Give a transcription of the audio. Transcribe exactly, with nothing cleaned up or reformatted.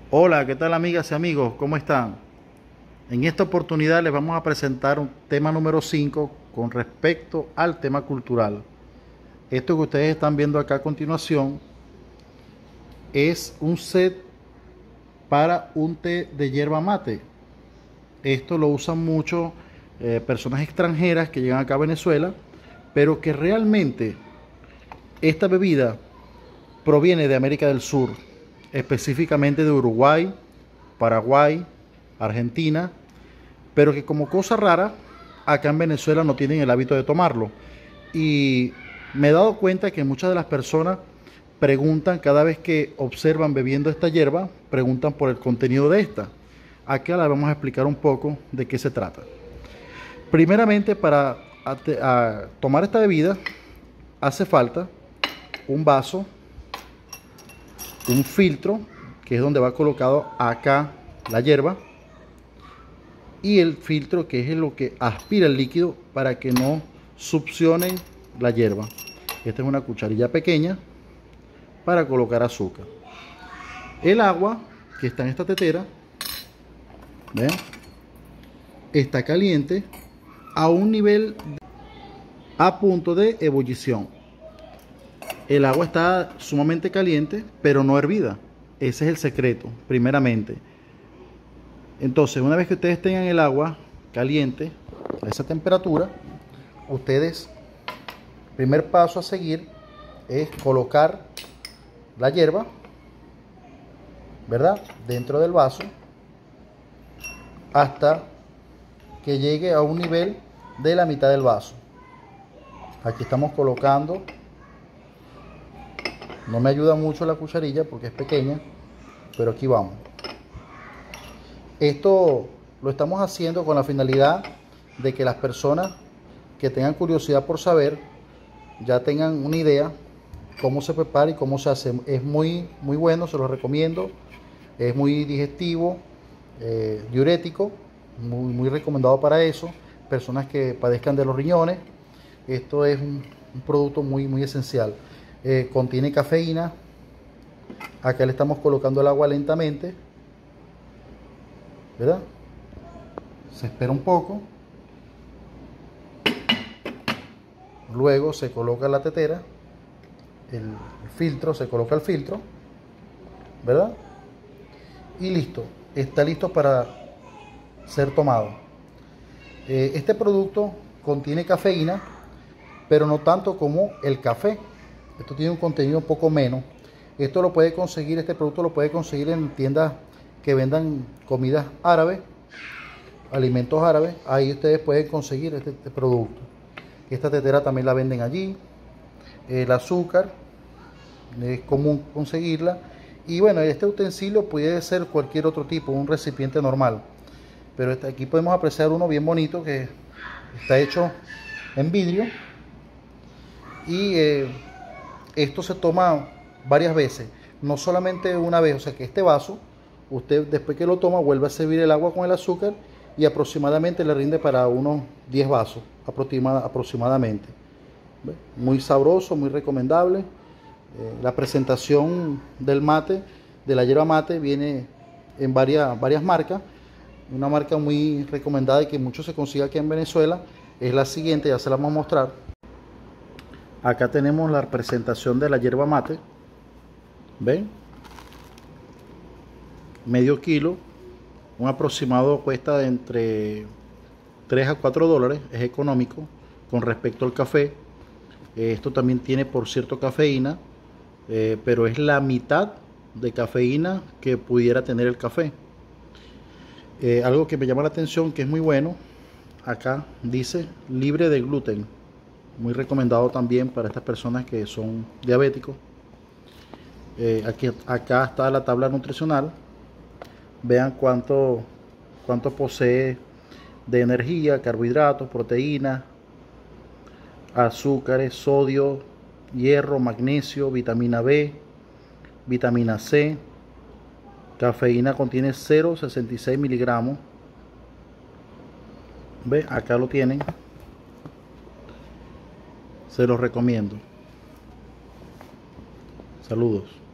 Hola, ¿qué tal amigas y amigos? ¿Cómo están? En esta oportunidad les vamos a presentar un tema número cinco con respecto al tema cultural. Esto que ustedes están viendo acá a continuación es un set para un té de yerba mate. Esto lo usan mucho eh, personas extranjeras que llegan acá a Venezuela, pero que realmente esta bebida proviene de América del Sur, específicamente de Uruguay, Paraguay, Argentina, pero que como cosa rara, acá en Venezuela no tienen el hábito de tomarlo. Y me he dado cuenta que muchas de las personas preguntan cada vez que observan bebiendo esta hierba, preguntan por el contenido de esta. Acá les vamos a explicar un poco de qué se trata. Primeramente, para a, a tomar esta bebida hace falta un vaso, un filtro, que es donde va colocado acá la hierba, y el filtro, que es lo que aspira el líquido para que no succione la hierba. Esta es una cucharilla pequeña para colocar azúcar. El agua que está en esta tetera, ¿ven?, está caliente a un nivel a punto de ebullición. El agua está sumamente caliente, pero no hervida. Ese es el secreto, primeramente. Entonces, una vez que ustedes tengan el agua caliente a esa temperatura, ustedes, primer paso a seguir es colocar la hierba, ¿verdad?, dentro del vaso hasta que llegue a un nivel de la mitad del vaso. Aquí estamos colocando. No me ayuda mucho la cucharilla porque es pequeña, pero aquí vamos. Esto lo estamos haciendo con la finalidad de que las personas que tengan curiosidad por saber ya tengan una idea cómo se prepara y cómo se hace. Es muy, muy bueno, se lo recomiendo. Es muy digestivo, eh, diurético, muy, muy recomendado para eso. Personas que padezcan de los riñones. Esto es un, un producto muy, muy esencial. Eh, contiene cafeína. Acá le estamos colocando el agua lentamente, ¿verdad? Se espera un poco. Luego se coloca la tetera, el filtro, se coloca el filtro, ¿verdad? Y listo, está listo para ser tomado. Eh, este producto contiene cafeína, pero no tanto como el café. Esto tiene un contenido un poco menos. Esto lo puede conseguir, este producto lo puede conseguir en tiendas que vendan comidas árabes, alimentos árabes. Ahí ustedes pueden conseguir este, este producto. Esta tetera también la venden allí. El azúcar es común conseguirla. Y bueno, este utensilio puede ser cualquier otro tipo, un recipiente normal. Pero este, aquí podemos apreciar uno bien bonito que está hecho en vidrio. Y eh, esto se toma varias veces, no solamente una vez. O sea que este vaso, usted después que lo toma, vuelve a servir el agua con el azúcar y aproximadamente le rinde para unos diez vasos aproximadamente. Muy sabroso, muy recomendable. Eh, la presentación del mate, de la yerba mate, viene en varias, varias marcas. Una marca muy recomendada y que mucho se consigue aquí en Venezuela es la siguiente, ya se la vamos a mostrar. Acá tenemos la presentación de la yerba mate. ¿Ven? Medio kilo. Un aproximado cuesta de entre tres a cuatro dólares. Es económico con respecto al café. Eh, esto también tiene, por cierto, cafeína. Eh, pero es la mitad de cafeína que pudiera tener el café. Eh, algo que me llama la atención, que es muy bueno. Acá dice libre de gluten. Muy recomendado también para estas personas que son diabéticos. Eh, aquí, acá está la tabla nutricional. Vean cuánto, cuánto posee de energía, carbohidratos, proteínas, azúcares, sodio, hierro, magnesio, vitamina B, vitamina C. Cafeína contiene cero coma sesenta y seis miligramos. Ve, acá lo tienen. Se los recomiendo. Saludos.